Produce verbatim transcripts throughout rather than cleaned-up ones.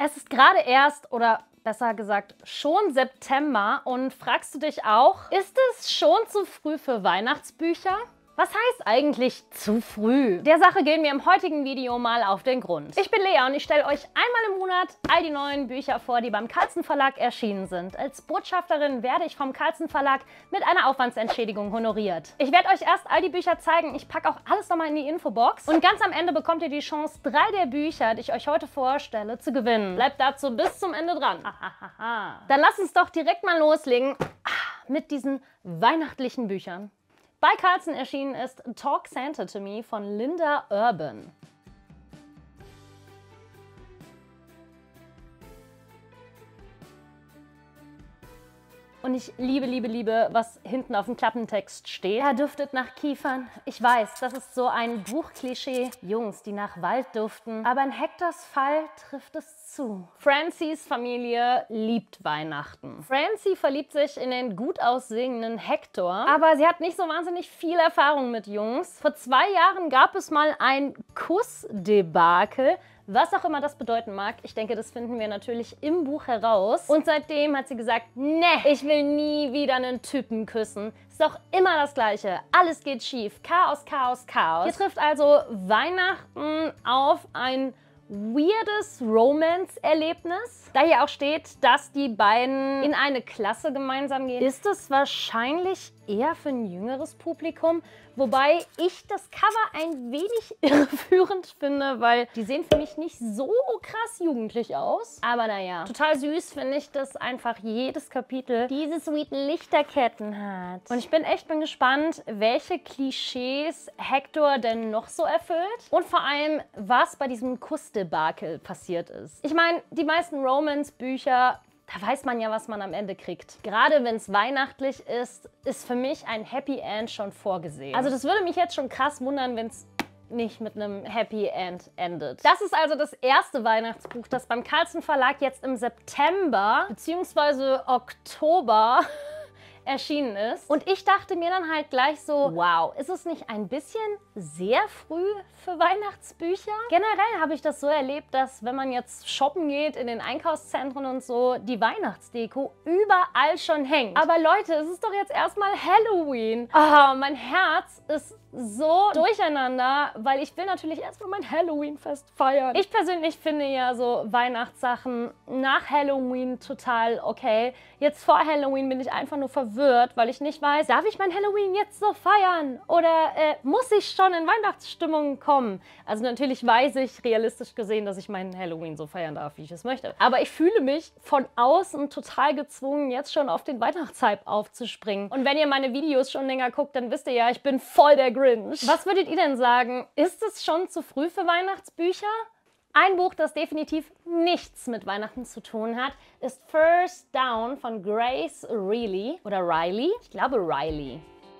Es ist gerade erst, oder besser gesagt schon September, und fragst du dich auch, ist es schon zu früh für Weihnachtsbücher? Was heißt eigentlich zu früh? Der Sache gehen wir im heutigen Video mal auf den Grund. Ich bin Lea und ich stelle euch einmal im Monat all die neuen Bücher vor, die beim Carlsen Verlag erschienen sind. Als Botschafterin werde ich vom Carlsen Verlag mit einer Aufwandsentschädigung honoriert. Ich werde euch erst all die Bücher zeigen, ich packe auch alles nochmal in die Infobox. Und ganz am Ende bekommt ihr die Chance, drei der Bücher, die ich euch heute vorstelle, zu gewinnen. Bleibt dazu bis zum Ende dran. Dann lasst uns doch direkt mal loslegen mit diesen weihnachtlichen Büchern. Bei Carlsen erschienen ist Talk Santa to Me von Linda Urban. Und ich liebe, liebe, liebe, was hinten auf dem Klappentext steht. Er duftet nach Kiefern. Ich weiß, das ist so ein Buchklischee. Jungs, die nach Wald duften. Aber in Hectors Fall trifft es zu. Francys Familie liebt Weihnachten. Francie verliebt sich in den gut aussehenden Hector. Aber sie hat nicht so wahnsinnig viel Erfahrung mit Jungs. Vor zwei Jahren gab es mal ein Kussdebakel. Was auch immer das bedeuten mag, ich denke, das finden wir natürlich im Buch heraus. Und seitdem hat sie gesagt, ne, ich will nie wieder einen Typen küssen. Ist doch immer das Gleiche. Alles geht schief. Chaos, Chaos, Chaos. Hier trifft also Weihnachten auf ein weirdes Romance-Erlebnis. Da hier auch steht, dass die beiden in eine Klasse gemeinsam gehen, ist es wahrscheinlich eher für ein jüngeres Publikum. Wobei ich das Cover ein wenig irreführend finde, weil die sehen für mich nicht so krass jugendlich aus. Aber naja, total süß finde ich, dass einfach jedes Kapitel diese sweeten Lichterketten hat. Und ich bin echt bin gespannt, welche Klischees Hector denn noch so erfüllt. Und vor allem, was bei diesem Kussdebakel passiert ist. Ich meine, die meisten Romance-Bücher, da weiß man ja, was man am Ende kriegt. Gerade wenn es weihnachtlich ist, ist für mich ein Happy End schon vorgesehen. Also das würde mich jetzt schon krass wundern, wenn es nicht mit einem Happy End endet. Das ist also das erste Weihnachtsbuch, das beim Carlsen Verlag jetzt im September bzw. Oktober erschienen ist. Und ich dachte mir dann halt gleich so, wow, ist es nicht ein bisschen sehr früh für Weihnachtsbücher? Generell habe ich das so erlebt, dass wenn man jetzt shoppen geht in den Einkaufszentren und so, die Weihnachtsdeko überall schon hängt. Aber Leute, es ist doch jetzt erstmal Halloween. Ah, mein Herz ist so durcheinander, weil ich will natürlich erstmal mein Halloween-Fest feiern. Ich persönlich finde ja so Weihnachtssachen nach Halloween total okay. Jetzt vor Halloween bin ich einfach nur verwirrt, weil ich nicht weiß, darf ich mein Halloween jetzt so feiern? Oder äh, muss ich schon in Weihnachtsstimmung kommen? Also natürlich weiß ich realistisch gesehen, dass ich meinen Halloween so feiern darf, wie ich es möchte. Aber ich fühle mich von außen total gezwungen, jetzt schon auf den Weihnachtshype aufzuspringen. Und wenn ihr meine Videos schon länger guckt, dann wisst ihr ja, ich bin voll der Grinch. Was würdet ihr denn sagen? Ist es schon zu früh für Weihnachtsbücher? Ein Buch, das definitiv nichts mit Weihnachten zu tun hat, ist First Down von Grace Riley. Oder Riley? Ich glaube Riley.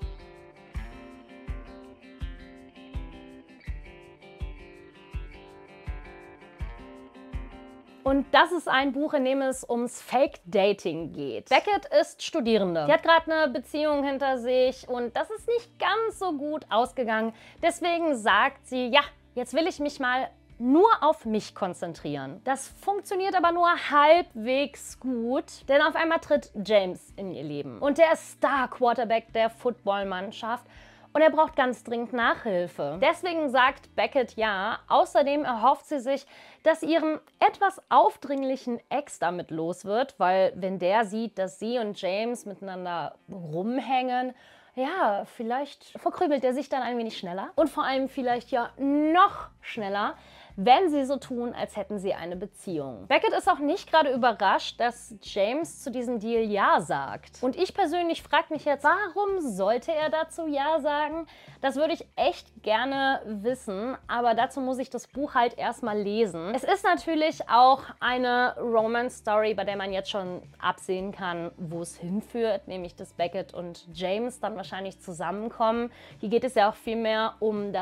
Und das ist ein Buch, in dem es ums Fake-Dating geht. Beckett ist Studierende. Sie hat gerade eine Beziehung hinter sich und das ist nicht ganz so gut ausgegangen. Deswegen sagt sie, ja, jetzt will ich mich mal nur auf mich konzentrieren. Das funktioniert aber nur halbwegs gut, denn auf einmal tritt James in ihr Leben. Und der ist Star-Quarterback der Footballmannschaft. Und er braucht ganz dringend Nachhilfe. Deswegen sagt Beckett ja. Außerdem erhofft sie sich, dass ihren etwas aufdringlichen Ex damit los wird, weil wenn der sieht, dass sie und James miteinander rumhängen, ja, vielleicht verkrümelt er sich dann ein wenig schneller. Und vor allem vielleicht ja noch schneller, wenn sie so tun, als hätten sie eine Beziehung. Beckett ist auch nicht gerade überrascht, dass James zu diesem Deal Ja sagt. Und ich persönlich frage mich jetzt, warum sollte er dazu Ja sagen? Das würde ich echt gerne wissen, aber dazu muss ich das Buch halt erstmal lesen. Es ist natürlich auch eine Romance-Story, bei der man jetzt schon absehen kann, wo es hinführt, nämlich dass Beckett und James dann wahrscheinlich zusammenkommen. Hier geht es ja auch vielmehr um das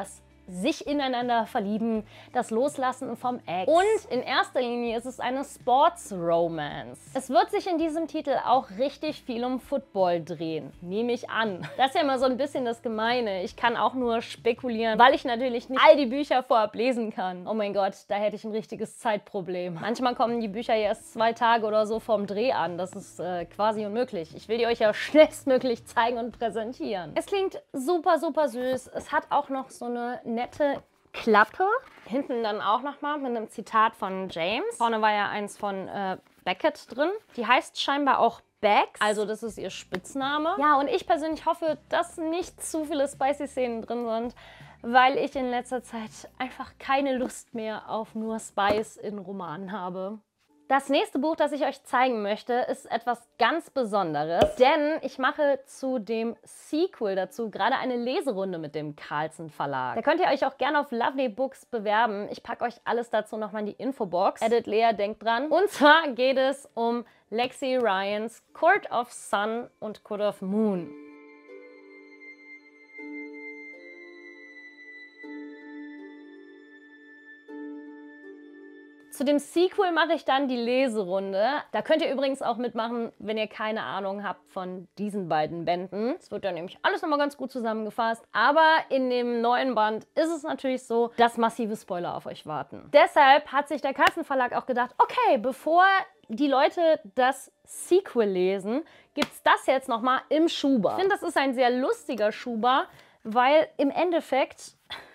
sich ineinander verlieben, das Loslassen vom Ex. Und in erster Linie ist es eine Sports-Romance. Es wird sich in diesem Titel auch richtig viel um Football drehen, nehme ich an. Das ist ja immer so ein bisschen das Gemeine. Ich kann auch nur spekulieren, weil ich natürlich nicht all die Bücher vorab lesen kann. Oh mein Gott, da hätte ich ein richtiges Zeitproblem. Manchmal kommen die Bücher ja erst zwei Tage oder so vorm Dreh an. Das ist äh, quasi unmöglich. Ich will die euch ja schnellstmöglich zeigen und präsentieren. Es klingt super, super süß. Es hat auch noch so eine nette Klappe. Hinten dann auch nochmal mit einem Zitat von James. Vorne war ja eins von äh, Beckett drin. Die heißt scheinbar auch Bags, also das ist ihr Spitzname. Ja, und ich persönlich hoffe, dass nicht zu viele spicy Szenen drin sind, weil ich in letzter Zeit einfach keine Lust mehr auf nur Spice in Romanen habe. Das nächste Buch, das ich euch zeigen möchte, ist etwas ganz Besonderes, denn ich mache zu dem Sequel dazu gerade eine Leserunde mit dem Carlsen Verlag. Da könnt ihr euch auch gerne auf Lovely Books bewerben. Ich packe euch alles dazu nochmal in die Infobox. Edit Lea, denkt dran. Und zwar geht es um Lexi Ryans Court of Sun und Court of Moon. Zu dem Sequel mache ich dann die Leserunde. Da könnt ihr übrigens auch mitmachen, wenn ihr keine Ahnung habt von diesen beiden Bänden. Es wird dann nämlich alles nochmal ganz gut zusammengefasst. Aber in dem neuen Band ist es natürlich so, dass massive Spoiler auf euch warten. Deshalb hat sich der Carlsen Verlag auch gedacht, okay, bevor die Leute das Sequel lesen, gibt es das jetzt nochmal im Schuber. Ich finde, das ist ein sehr lustiger Schuber, weil im Endeffekt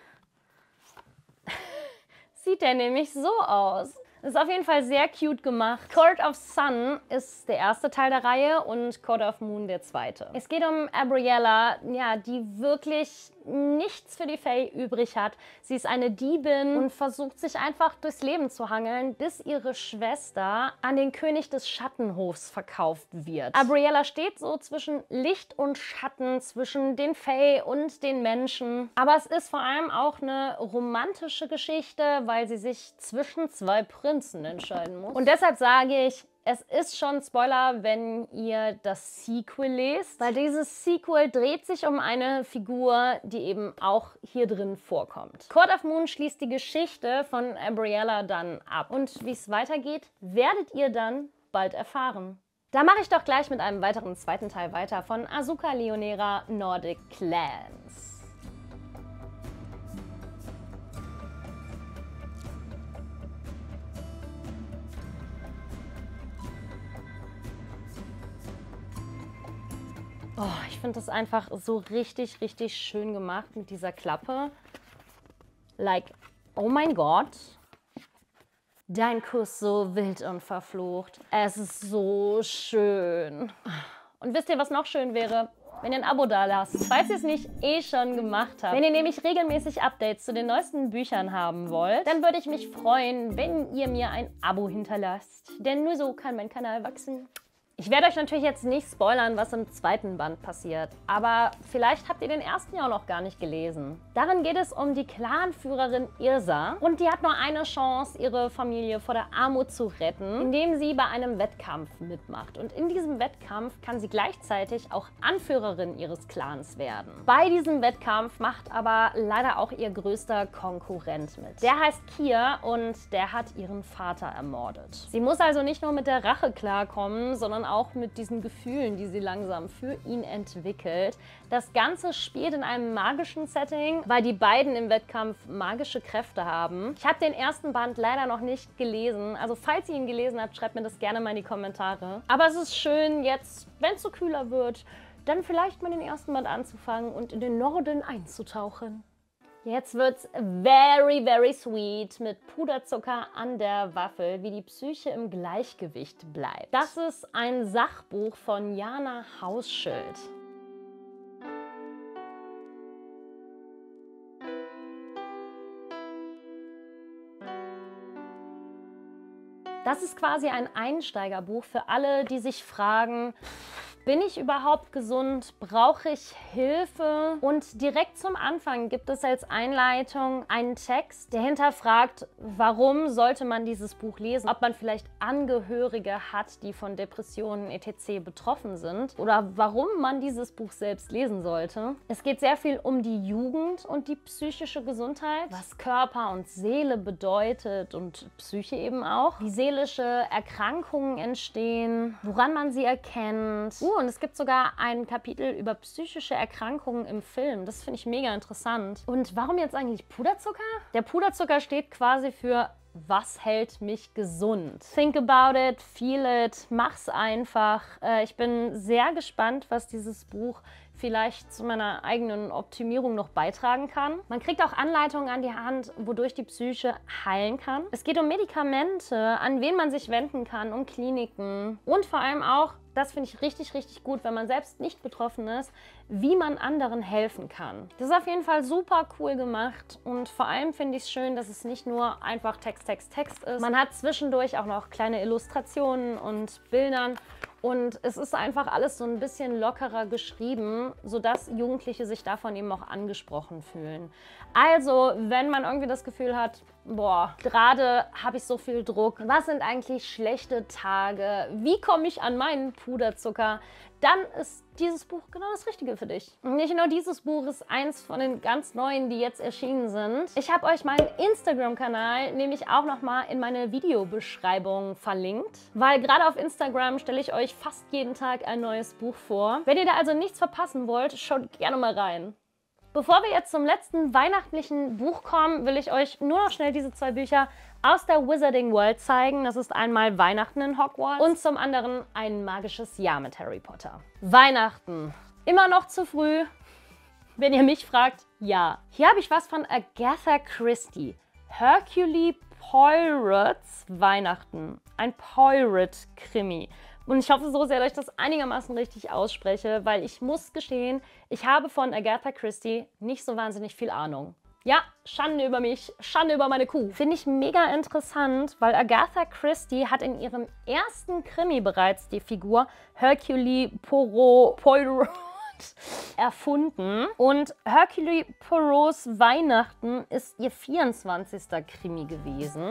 sieht der nämlich so aus. Das ist auf jeden Fall sehr cute gemacht. Court of Sun ist der erste Teil der Reihe und Court of Moon der zweite. Es geht um Abriella, ja, die wirklich nichts für die Fae übrig hat. Sie ist eine Diebin und versucht sich einfach durchs Leben zu hangeln, bis ihre Schwester an den König des Schattenhofs verkauft wird. Abriella steht so zwischen Licht und Schatten, zwischen den Fae und den Menschen. Aber es ist vor allem auch eine romantische Geschichte, weil sie sich zwischen zwei Prinzen entscheiden muss. Und deshalb sage ich, es ist schon Spoiler, wenn ihr das Sequel lest, weil dieses Sequel dreht sich um eine Figur, die eben auch hier drin vorkommt. Court of Moon schließt die Geschichte von Abriella dann ab. Und wie es weitergeht, werdet ihr dann bald erfahren. Da mache ich doch gleich mit einem weiteren zweiten Teil weiter von Asuka Leonera Nordic Clans. Oh, ich finde das einfach so richtig, richtig schön gemacht mit dieser Klappe. Like, oh mein Gott. Dein Kuss so wild und verflucht. Es ist so schön. Und wisst ihr, was noch schön wäre? Wenn ihr ein Abo da lasst, falls ihr es nicht eh schon gemacht habt. Wenn ihr nämlich regelmäßig Updates zu den neuesten Büchern haben wollt, dann würde ich mich freuen, wenn ihr mir ein Abo hinterlasst. Denn nur so kann mein Kanal wachsen. Ich werde euch natürlich jetzt nicht spoilern, was im zweiten Band passiert, aber vielleicht habt ihr den ersten ja auch noch gar nicht gelesen. Darin geht es um die Clanführerin Irsa und die hat nur eine Chance, ihre Familie vor der Armut zu retten, indem sie bei einem Wettkampf mitmacht. Und in diesem Wettkampf kann sie gleichzeitig auch Anführerin ihres Clans werden. Bei diesem Wettkampf macht aber leider auch ihr größter Konkurrent mit. Der heißt Kier und der hat ihren Vater ermordet. Sie muss also nicht nur mit der Rache klarkommen, sondern auch mit diesen Gefühlen, die sie langsam für ihn entwickelt. Das Ganze spielt in einem magischen Setting, weil die beiden im Wettkampf magische Kräfte haben. Ich habe den ersten Band leider noch nicht gelesen, also falls ihr ihn gelesen habt, schreibt mir das gerne mal in die Kommentare. Aber es ist schön jetzt, wenn es so kühler wird, dann vielleicht mal den ersten Band anzufangen und in den Norden einzutauchen. Jetzt wird's very, very sweet mit Puderzucker an der Waffel, wie die Psyche im Gleichgewicht bleibt. Das ist ein Sachbuch von Jana Hausschild. Das ist quasi ein Einsteigerbuch für alle, die sich fragen, Bin ich überhaupt gesund? Brauche ich Hilfe? Und direkt zum Anfang gibt es als Einleitung einen Text, der hinterfragt, warum sollte man dieses Buch lesen? Ob man vielleicht Angehörige hat, die von Depressionen et cetera betroffen sind oder warum man dieses Buch selbst lesen sollte. Es geht sehr viel um die Jugend und die psychische Gesundheit, was Körper und Seele bedeutet und Psyche eben auch. Wie seelische Erkrankungen entstehen, woran man sie erkennt. Uh, und es gibt sogar ein Kapitel über psychische Erkrankungen im Film. Das finde ich mega interessant. Und warum jetzt eigentlich Puderzucker? Der Puderzucker steht quasi für: Was hält mich gesund? Think about it, feel it, mach's einfach. Äh, ich bin sehr gespannt, was dieses Buch vielleicht zu meiner eigenen Optimierung noch beitragen kann. Man kriegt auch Anleitungen an die Hand, wodurch die Psyche heilen kann. Es geht um Medikamente, an wen man sich wenden kann, um Kliniken und vor allem auch, das finde ich richtig, richtig gut, wenn man selbst nicht betroffen ist, wie man anderen helfen kann. Das ist auf jeden Fall super cool gemacht und vor allem finde ich es schön, dass es nicht nur einfach Text, Text, Text ist. Man hat zwischendurch auch noch kleine Illustrationen und Bildern und es ist einfach alles so ein bisschen lockerer geschrieben, sodass Jugendliche sich davon eben auch angesprochen fühlen. Also, wenn man irgendwie das Gefühl hat, boah, gerade habe ich so viel Druck, was sind eigentlich schlechte Tage, wie komme ich an meinen Puderzucker, dann ist dieses Buch genau das Richtige für dich. Und nicht nur dieses Buch ist eins von den ganz neuen, die jetzt erschienen sind. Ich habe euch meinen Instagram-Kanal nämlich auch nochmal in meine Videobeschreibung verlinkt, weil gerade auf Instagram stelle ich euch fast jeden Tag ein neues Buch vor. Wenn ihr da also nichts verpassen wollt, schaut gerne mal rein. Bevor wir jetzt zum letzten weihnachtlichen Buch kommen, will ich euch nur noch schnell diese zwei Bücher aus der Wizarding World zeigen. Das ist einmal Weihnachten in Hogwarts und zum anderen Ein magisches Jahr mit Harry Potter. Weihnachten. Immer noch zu früh? Wenn ihr mich fragt, ja. Hier habe ich was von Agatha Christie. Hercule Poirot's Weihnachten. Ein Poirot-Krimi. Und ich hoffe so sehr, dass ich das einigermaßen richtig ausspreche, weil ich muss gestehen, ich habe von Agatha Christie nicht so wahnsinnig viel Ahnung. Ja, Schande über mich, Schande über meine Kuh. Finde ich mega interessant, weil Agatha Christie hat in ihrem ersten Krimi bereits die Figur Hercule Poirot, Poirot erfunden. Und Hercule Poirot's Weihnachten ist ihr vierundzwanzigster Krimi gewesen.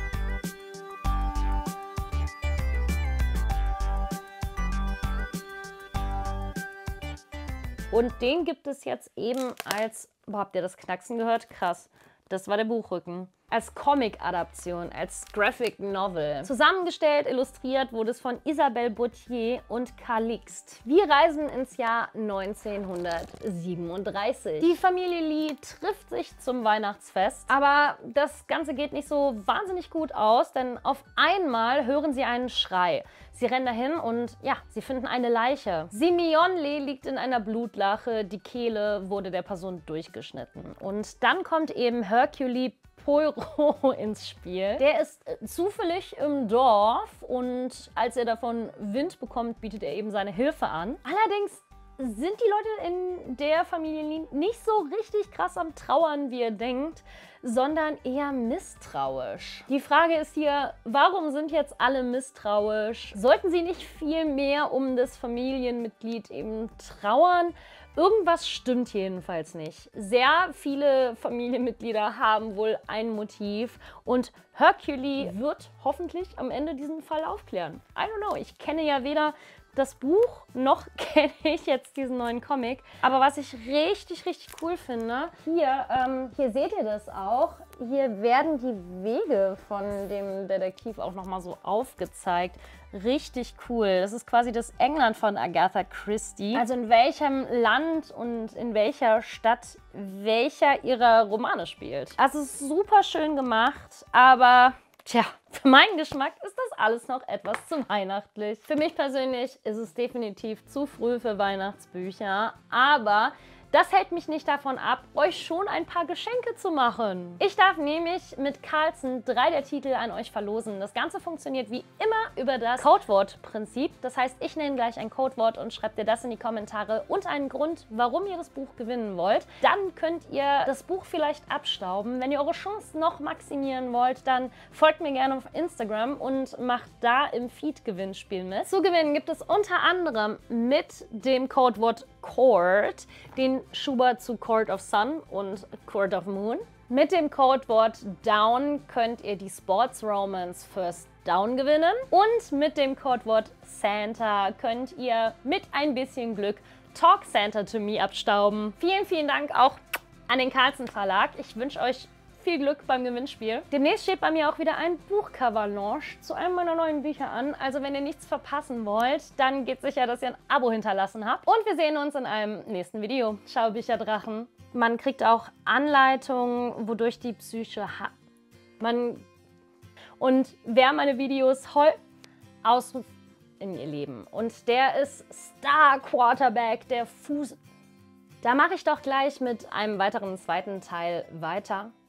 Und den gibt es jetzt eben als, boah, habt ihr das Knacksen gehört? Krass, das war der Buchrücken. Als Comic-Adaption, als Graphic Novel. Zusammengestellt, illustriert wurde es von Isabelle Boutier und Calixt. Wir reisen ins Jahr neunzehnhundertsiebenunddreißig. Die Familie Lee trifft sich zum Weihnachtsfest, aber das Ganze geht nicht so wahnsinnig gut aus, denn auf einmal hören sie einen Schrei. Sie rennen dahin und ja, sie finden eine Leiche. Simeon Lee liegt in einer Blutlache, die Kehle wurde der Person durchgeschnitten. Und dann kommt eben Hercule Poirot ins Spiel. Der ist zufällig im Dorf und als er davon Wind bekommt, bietet er eben seine Hilfe an. Allerdings sind die Leute in der Familie nicht so richtig krass am Trauern, wie ihr denkt, sondern eher misstrauisch. Die Frage ist hier, warum sind jetzt alle misstrauisch? Sollten sie nicht viel mehr um das Familienmitglied eben trauern? Irgendwas stimmt jedenfalls nicht. Sehr viele Familienmitglieder haben wohl ein Motiv und Hercule wird hoffentlich am Ende diesen Fall aufklären. I don't know, ich kenne ja weder das Buch, noch kenne ich jetzt diesen neuen Comic. Aber was ich richtig, richtig cool finde, hier, ähm, hier seht ihr das auch, hier werden die Wege von dem Detektiv auch nochmal so aufgezeigt. Richtig cool. Das ist quasi das England von Agatha Christie. Also in welchem Land und in welcher Stadt welcher ihrer Romane spielt. Also es ist super schön gemacht, aber tja, für meinen Geschmack ist das alles noch etwas zu weihnachtlich. Für mich persönlich ist es definitiv zu früh für Weihnachtsbücher, aber Das hält mich nicht davon ab, euch schon ein paar Geschenke zu machen. Ich darf nämlich mit Carlsen drei der Titel an euch verlosen. Das Ganze funktioniert wie immer über das Codewort-Prinzip. Das heißt, ich nenne gleich ein Codewort und schreibt ihr das in die Kommentare und einen Grund, warum ihr das Buch gewinnen wollt. Dann könnt ihr das Buch vielleicht abstauben. Wenn ihr eure Chance noch maximieren wollt, dann folgt mir gerne auf Instagram und macht da im Feed-Gewinnspiel mit. Zu gewinnen gibt es unter anderem mit dem Codewort Court den Schuber zu Court of Sun und Court of Moon. Mit dem Codewort Down könnt ihr die Sports Romance First Down gewinnen. Und mit dem Codewort Santa könnt ihr mit ein bisschen Glück Talk Santa to Me abstauben. Vielen, vielen Dank auch an den Carlsen Verlag. Ich wünsche euch viel Glück beim Gewinnspiel. Demnächst steht bei mir auch wieder ein Buchcover-Launch zu einem meiner neuen Bücher an. Also wenn ihr nichts verpassen wollt, dann geht sicher, dass ihr ein Abo hinterlassen habt. Und wir sehen uns in einem nächsten Video. Ciao, Bücherdrachen. Man kriegt auch Anleitungen, wodurch die Psyche hat. Man und wer meine Videos heu ausruft in ihr Leben. Und der ist Star Quarterback, der Fuß. Da mache ich doch gleich mit einem weiteren zweiten Teil weiter.